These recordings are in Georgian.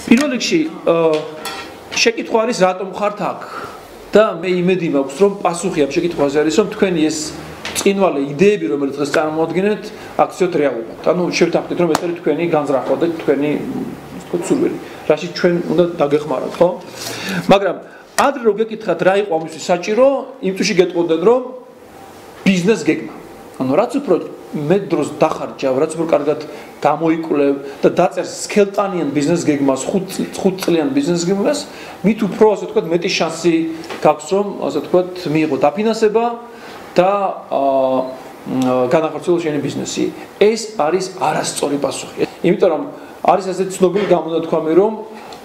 პირველ რიგში შეკითხვა არის რატომ ხართ აქ და მე იმედი მაქვს რომ პასუხი ამ შეკითხვაზე არის რომ თქვენი ეს წინვალე იდეები რომელიც დღეს წარმოადგენთ აქციოთ რეალობად. ანუ შევთანხმდით რომ ეს არის თქვენი განზრახვა და თქვენი სურვილი. რაში ჩვენ უნდა დაგეხმაროთ, ხო? მაგრამ ადრე რო გეკითხათ რა იყო ამისთვის საჭირო, იმ წუთში გეტყოდნენ რომ ბიზნეს გეგმა. ანუ რაც უფრო მე დროს დახარჯავ, რაც უფრო კარგად გამოიკვლევ და დაწერს სქელტანიან ბიზნეს გეგმას, 5 წლიან ბიზნეს გეგმას, მით უფრო ასე ვთქვათ მეტი შანსი გაქვს რომ ასე ვთქვათ მიიღო დაფინანსება და განახორციელოს შენი ბიზნესი. ეს არის არასწორი პასუხი. იმიტომ რომ არის ასეთი ცნობილი გამონათქვამი რომ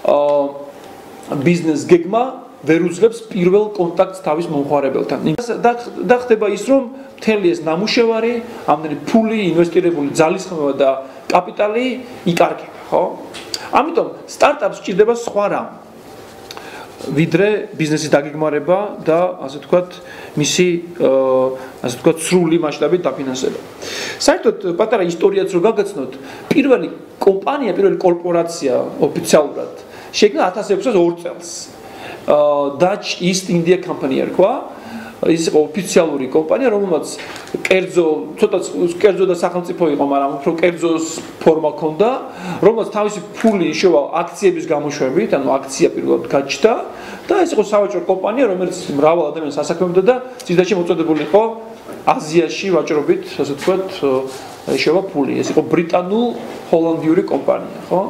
ბიზნეს გეგმა ვერ უძლებს პირველ კონტაქტს თავის მომხმარებელთან. და ხდება ის რომ მთელი ეს ნამუშევარი, ამდენი ფული, ინვესტირებული ძალისხმევა და კაპიტალი იკარგება, ხო? ამიტომ სტარტაპს სჭირდება სხვა რამ. ვიდრე ბიზნესის დაგეგმარება და ასე ვთქვათ მისი ასე ვთქვათ სრული მასშტაბით დაფინანსება. საერთოდ პატარა ისტორიაც რო გაგაცნოთ, პირველი კომპანია, პირველი კორპორაცია ოფიციალურად შეიქმნა 1602 წელს. Dutch East India Company ერქვა. ის იყო ოფიციალური კომპანია, რომელმაც კერძო და სახელმწიფო იყო, მაგრამ უფრო კერძოს ფორმა ჰქონდა, რომელმაც თავისი ფული იშოვა აქციების გამოშვებით, ანუ აქცია პირველად გაჩნდა და ეს იყო სავაჭრო კომპანია, რომელიც მრავალ ადამიანს ასაქმებდა და წინდაში მოწოდებული იყო აზიაში ვაჭრობით, ასე ვთქვათ, იშოვა ფული. ეს იყო ბრიტანულ-ჰოლანდიური კომპანია, ხო?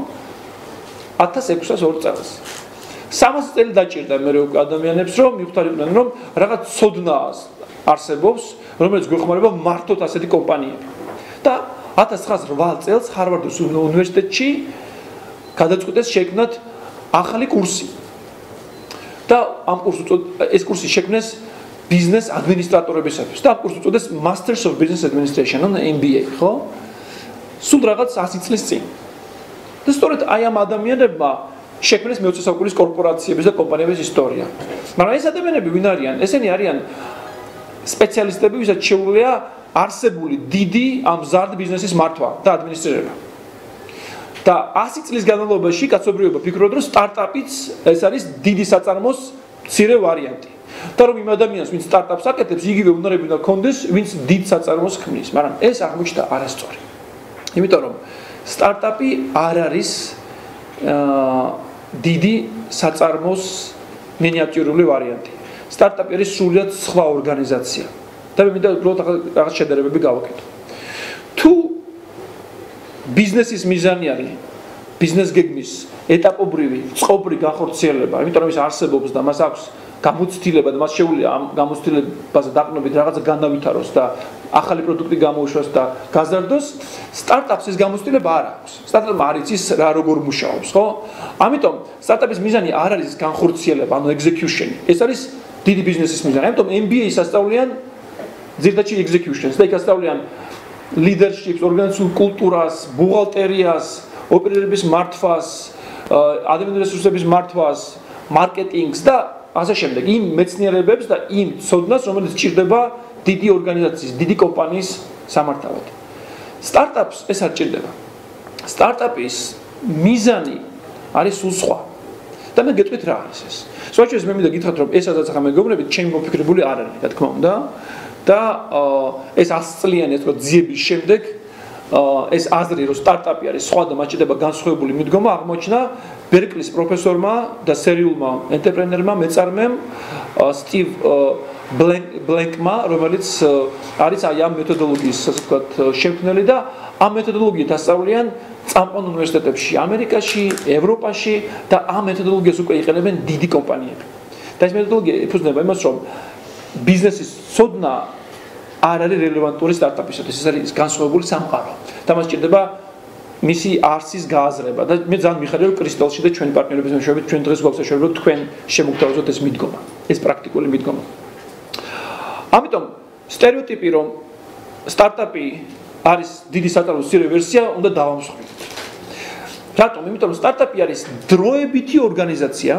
1602 წელს. 300 წელი დაჭირდა მე ადამიანებს რომ მიხვდარიყვნენ რომ რაღაც ცოდნა არსებობს რომელიც გვეხმარება მართოთ ასეთი კომპანიები და 1908 წელს ჰარვარდის უნივერსიტეტში გადაწყვიტეს შექმნათ ახალი კურსი და ამ ეს კურსი შექმნეს ბიზნეს ადმინისტრატორებისათვის და ამ კურსს უწოდეს Masters of Business Administration ან MBA, ხო? სულ რაღაც 100 წლის წინ. და სწორედ აი ამ ადამიანებმა შექმნეს მე-20 საუკუნის კორპორაციების და კომპანიების ისტორია. მაგრამ ეს ადამიანები ვინ არიან? ესენი არიან სპეციალისტები, ვისაც შეუძლია არსებული დიდი ამ მზარდ ბიზნესის მართვა და ადმინისტრირება. და 100 წლის განმავლობაში კაცობრიობა ფიქრობდა, რომ სტარტაპიც ეს არის დიდი საწარმოს მცირე ვარიანტი. და რომ იმ ადამიანს, ვინც სტარტაპს აკეთებს, იგივე უნარები უნდა ჰქონდეს, ვინც დიდ საწარმოს ქმნის. მაგრამ ეს აღმოჩნდა არასწორი. იმიტომ რომ სტარტაპი არ არის დიდი საწარმოს მინიატიურული ვარიანტი. სტარტაპი არის სრულიად სხვა ორგანიზაცია. და მე მინდა უბრალოდ რაღაც შედარებები გავაკეთო. თუ ბიზნესის მიზანი არის ბიზნეს გეგმის ეტაპობრივი წყობრი განხორციელება, იმიტომ რომ ის არსებობს და მას აქვს გამოცდილება და მას შეუძლია ამ გამოცდილებაზე დაყრდნობით რაღაცა განავითაროს და ახალი პროდუქტი გამოუშვას და გაზარდოს, სტარტაპს ეს გამოცდილება არ აქვს. სტარტაპმა არ იცის რა როგორ მუშაობს, ხო? ამიტომ სტარტაპის მიზანი არ არის განხორციელება, ანუ execution. ეს არის დიდი ბიზნესის მიზანი. ამიტომ MBA-ს ასწავლიან ძირითადად execution-ს და იქ ასწავლიან leadership-ს, ორგანიზაციულ კულტურას, ბუღალტერიას, ოპერირების მართვას, ადამიანური რესურსების მართვას, მარკეტინგს და ასე შემდეგ. იმ მეცნიერებებს და იმ ცოდნას, რომელიც სჭირდება დიდი ორგანიზაციის, დიდი კომპანიის სამართავად. სტარტაპს ეს არ ჭირდება. სტარტაპის მიზანი არის სულ სხვა. და მე გეტყვით რა არის ეს. სწორედ მე მინდა გითხრათ რომ ესაც ახლა მეგობრებით ჩემი მოფიქრებული არ არის, რა თქმა უნდა. და ეს 100 წლიანი ეს თქო ძიების შემდეგ ეს აზრი რომ სტარტაპი არის სხვა და მათ ჭირდება განსხვავებული მიდგომა აღმოჩნდა ბერკლის პროფესორმა და სერიულმა ენტერპრენერმა მეწარმემ სტივ ბლენკმა, რომელიც არის აი ამ მეთოდოლოგიის ასე ვთქვათ შექმნელი და ამ მეთოდოლოგიით ასწავლიან წამყვან უნივერსიტეტებში ამერიკაში, ევროპაში და ამ მეთოდოლოგიას უკვე იყენებენ დიდი კომპანიები. და ეს მეთოდოლოგია ეფუძნება იმას, რომ ბიზნესის ცოდნა არ არის რელევანტური სტარტაპისათვის, ეს არის განსხვავებული სამყარო. და მას ჭირდება მისი არსის გააზრება და მე ძალიან მიხარია რომ კრისტალში და ჩვენი პარტნიორების მეშვეობით ჩვენ დღეს გვაქვს შეგვიძლია თქვენ შემოგთავაზოთ ეს მიდგომა, ეს პრაქტიკული მიდგომა. ამიტომ სტერეოტიპი რომ სტარტაპი არის დიდი საწარმოს მცირე ვერსია, უნდა დავამსხვრევთ. რატომ? იმიტომ რომ სტარტაპი არის დროებითი ორგანიზაცია,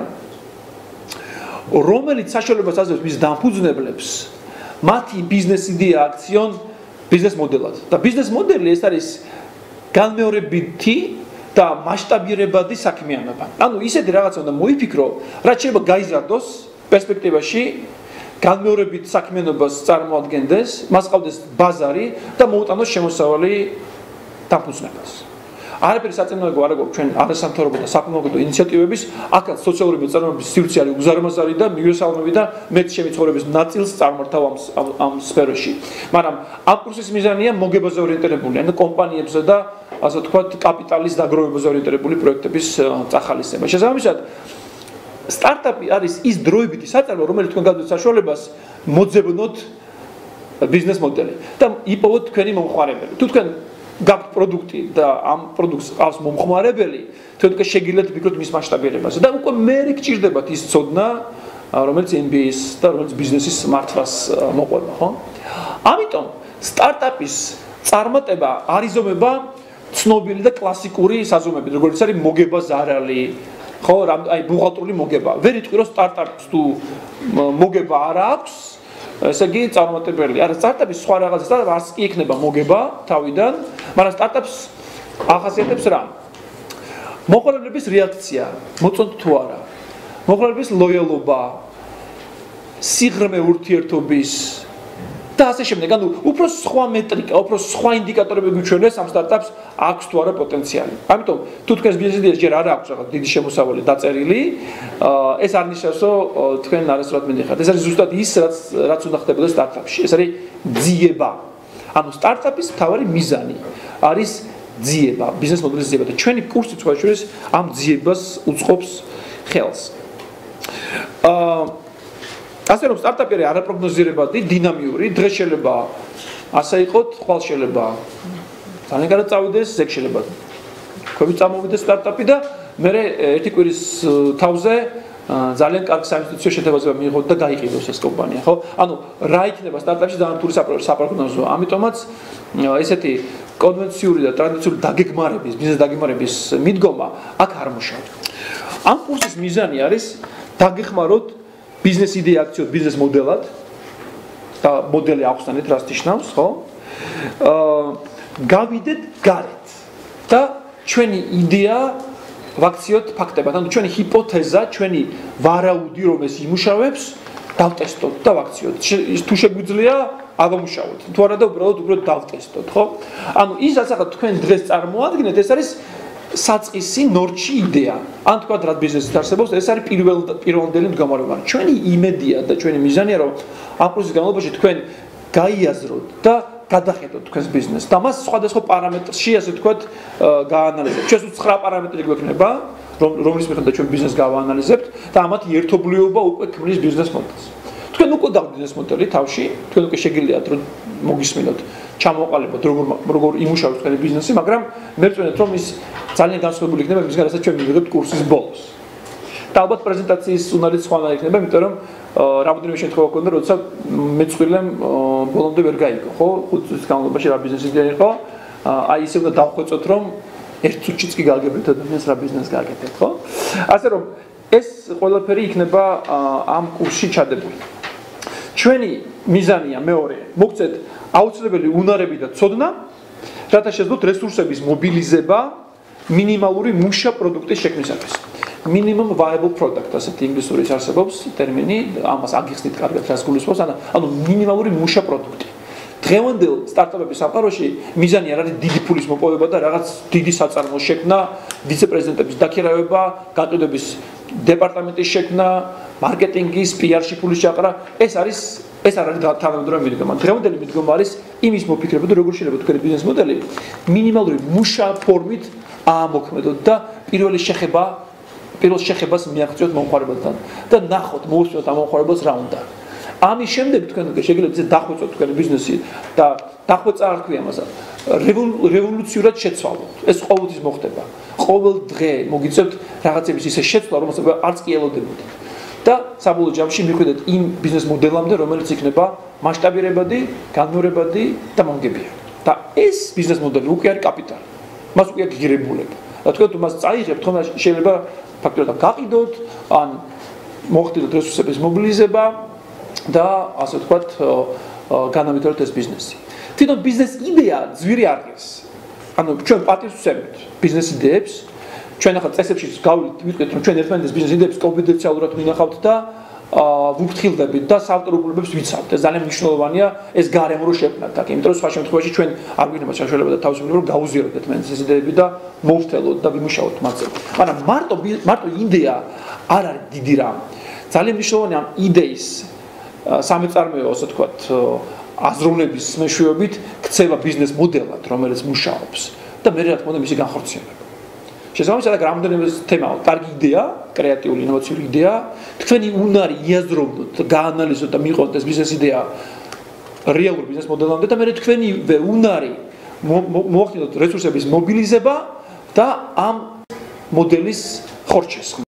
რომელიც საშუალებას აძლევს მის დამფუძნებლებს მათი ბიზნეს იდეა აქციონ ბიზნეს მოდელად. და ბიზნეს მოდელი ეს არის განმეორებითი და მასშტაბირებადი საქმიანობა. ანუ ისეთი რაღაცა უნდა მოიფიქრო, რაც შეიძლება გაიზარდოს პერსპექტივაში, განმეორებით საქმიანობას წარმოადგენდეს, მას ყავდეს ბაზარი და მოუტანოს შემოსავალი დაფუძნებას. არაფერი საწინააღმდეგო არ აქვს ჩვენ არასამთავრობო და საკმაოდ ინიციატივების, აქაც სოციალური მეწარმეობის სივრცე არის უზარმაზარი და მიგროსალმები და მე ჩემი ცხოვრების ნაწილს წარმართავ ამ სფეროში. მაგრამ ამ კურსის მიზანია მოგებაზე ორიენტირებული, ანუ კომპანიებზე და ასე ვთქვათ, კაპიტალის დაგროვებაზე ორიენტირებული პროექტების წახალისება. შესაბამისად, სტარტაპი არის ის დროებითი საწარმო, რომელიც თქვენ გაგვიძებთ საშუალებას მოძებნოთ ბიზნეს მოდელი და იპოვოთ თქვენი მომხმარებელი. თუ თქვენ გაქვთ პროდუქტი და ამ პროდუქტს ყავს მომხმარებელი, თქვენ უკვე შეგიძლიათ ვფიქროთ მის მასშტაბირებაზე და უკვე მე გჭირდებათ ის ცოდნა, რომელიც MBA-ის და რომელიც ბიზნესის მართვას მოყვება, ხო? ამიტომ სტარტაპის წარმატება არ იზომება ცნობილი და კლასიკური საზომებით, როგორც არის მოგება ზარალი, ხო, აი ბუღალტრული მოგება. ვერ იტყვი რომ სტარტაპს თუ მოგება არ აქვს, ესე იგი წარმატებელი. არა, სტარტაპის სხვა რაღაცა არც კი ექნება მოგება თავიდან, მაგრამ სტარტაპს ახასიათებს რა? მოხალხეების რეაქცია, მოწონთ თუ არა, მოხალხეების ლოიალობა, სიღრმე ურთიერთობის და ასე შემდეგ. ანუ უფრო სხვა მეტრიკა, უფრო სხვა ინდიკატორები გვიჩვენებს ამ სტარტაპს აქვს თუ არა პოტენციალი. ამიტომ თუ თქვენს ბიზნესის ჯერ არ აქვს რაღაც დიდი შემოსავალი დაწერილი, ეს არ ნიშნავს, რომ თქვენ არასდროს მიდიხართ. ეს არის ზუსტად ის, რაც უნდა ხდებოდეს სტარტაპში. ეს არის ძიება. ანუ სტარტაპის მთავარი მიზანი არის ძიება, ბიზნეს მოდელის ძიება და ჩვენი კურსი სწორედ ამ ძიებას უწყობს ხელს. ასე რომ სტარტაპი არის არაპროგნოზირებადი, დინამიური, დღეს შეიძლება ასე იყოთ, ხვალ შეიძლება ძალიან კარგად წავიდეს, ეგ შეიძლება ქვევით წამოვიდეს სტარტაპი და მე ერთი კვირის თავზე ძალიან კარგ საინვესტიციო შედეგებზე მიიღოთ და გაიყიდოს ეს კომპანია, ხო? ანუ რა იქნება სტარტაპში ძალიან რთული საპროგნოზოა. ამიტომაც ესეთი კონვენციური და ტრადიციული დაგეგმარების, ბიზნეს დაგეგმარების მიდგომა აქ არ მუშაობს. ამ კურსის მიზანი არის დაგეხმაროთ ბიზნეს იდეა აქციოთ ბიზნეს მოდელად და მოდელი ახსნით რას ნიშნავს, ხო? გავიდეთ გარეთ და ჩვენი იდეა ვაქციოთ ფაქტებად, ანუ ჩვენი ჰიპოთეზა, ჩვენი ვარაუდი რომ ეს იმუშავებს, დავტესტოთ და ვაქციოთ. თუ შეგვიძლია, ავამუშავოთ. თუ არა და უბრალოდ დავტესტოთ, ხო? ანუ ის რასაც თქვენ დღეს წარმოადგენთ, ეს არის საწყისი ნორჩი იდეა. ან თქვა რა ბიზნესით არსებობს, ეს არის პირველდელი მდგომარეობა. ჩვენი იმედია და ჩვენი მიზანია რომ ამ პროცესის განმავლობაში თქვენ გაიაზროთ და გადახედოთ თქვენს ბიზნესს და მას სხვადასხვა პარამეტრში, ასე ვთქვათ, გაანალიზებთ. ჩვენს 9 პარამეტრი გვექნება, რომლის მიხედვით ჩვენ ბიზნესს გავაანალიზებთ და ამათ ერთობლიობა უკვე ქმნის ბიზნეს მოდელს. თქვენ უკვე დაგვთ ბიზნეს მოდელი თავში, თქვენ უკვე შეგიძლიათ რომ მოგისმინოთ, ჩამოყალიბოთ როგორ იმუშავებს თქვენი ბიზნესი, მაგრამ მე ვწვენეთ რომ ის ძალიან განსხვავებული იქნება იმისგან, რასაც ჩვენ მივიღებთ კურსის ბოლოს. და ალბათ პრეზენტაციის უნარიც სხვანაირი იქნება, იმიტომ რომ რამოდენიმე შემთხვევა ქონდა, როდესაც მეცხრილემ ბოლომდე ვერ გაიგო, ხო? 5 წუთის განმავლობაში რა ბიზნესი იყო, აი ისე უნდა დავხვეწოთ, რომ ერთ წუთშიც კი გააგებთ ადამიანს რა ბიზნესს გააკეთებთ, ხო? ასე რომ ეს ყველაფერი იქნება ამ კურსში ჩადებული. ჩვენი მიზანია მეორე, მოგწეთ აუცილებელი უნარები და ცოდნა, რათა შეძლოთ რესურსების მობილიზება მინიმალური მუშა პროდუქტის შექმნისათვის. Minimum viable product, ასეთი ინგლისური არსებობს ტერმინი, ამას აგიხსნით კარგად რას გულისხმობს, ანუ მინიმალური მუშა პროდუქტი. დღევანდელ სტარტაპების საფაროში მიზანი არ არის დიდი ფულის მოპოვება და რაღაც დიდი საწარმოს შექმნა, ვიცე-პრეზიდენტების დაქირავება, გაყიდვების დეპარტამენტის შექმნა, მარკეტინგის, PR-ში ფულის ჩაყრა, ეს არ არის თანამედროვე მიდგომა. დღევანდელი მიდგომა არის იმის მოფიქრება და როგორ შეიძლება თქვენი ბიზნეს მოდელი მინიმალური მუშა ფორმით აამოქმედოთ და პირველ შეხებას მიაღწიოთ მომხმარებელთან და ნახოთ, მოусმინოთ ამ მომხმარებელს რა უნდა. ამის შემდეგ თქვენ შეგიძლიათ ისე დახვეწოთ თქვენი ბიზნესი და დახვეწა არ ქვია მასა. რევოლუციურად შეცვალოთ. ეს ყოველთვის მოხდება. ყოველ დღე მოგიწევთ რაღაცების ისე შეცვლა, რომელსაც არც კი ელოდებოდით. და საბოლოო ჯამში მიხვიდეთ იმ ბიზნეს მოდელამდე, რომელიც იქნება მასშტაბირებადი, განმეორებადი და მომგებიანი. და ეს ბიზნეს მოდელი უკვე არის კაპიტალი. მას უკვე აქვს ღირებულება. და თქვენ თუ მას წაიღებთ, ხომ შეიძლება ფაქტობრივად გაყიდოთ, ან მოხდეთ რესურსების მობილიზება და ასე ვთქვათ, განავითაროთ ეს ბიზნესი. თვითონ ბიზნეს იდეა ძვირი არ არის. ანუ ჩვენ პატივს ვცემთ ბიზნეს იდეებს ჩვენ ახლა წესებში ვიტყვით რომ ჩვენ ერთმანეთის ბიზნეს იდეებს კონფიდენციალურად ვინახავთ და ვუფრთხილდებით და საავტორობლებს ვიცავთ. ეს ძალიან მნიშვნელოვანია ეს გარემო რო შექმნათ აქ. იმიტომ რომ სხვა შემთხვევაში ჩვენ არ გვინებთ საშუალება და თავისუფლება რომ გაუზიაროთ ერთმანეთის ეს იდეები და მოვხდელოთ და ვიმუშაოთ მათზე. მაგრამ მარტო იდეა არ არის დიდი რამ. ძალიან მნიშვნელოვანია ამ იდეის სამეწარმეო, ასე ვთქვათ, აზროვნების მეშვეობით ქცევა ბიზნეს მოდელად, რომელიც მუშაობს და მე რა თქმა უნდა მისი განხორციელება. შესაბამისად, რამდენიმე თემაა, კარგი იდეა, კრეატიული, ინოვაციური იდეა, თქვენი უნარი იაზროვნოთ, გაანალიზოთ და მიიღოთ ეს ბიზნეს იდეა რეალურ ბიზნეს მოდელამდე და მე თქვენივე უნარი მოახდინოთ რესურსების მობილიზება და ამ მოდელის ხორჩესხმა.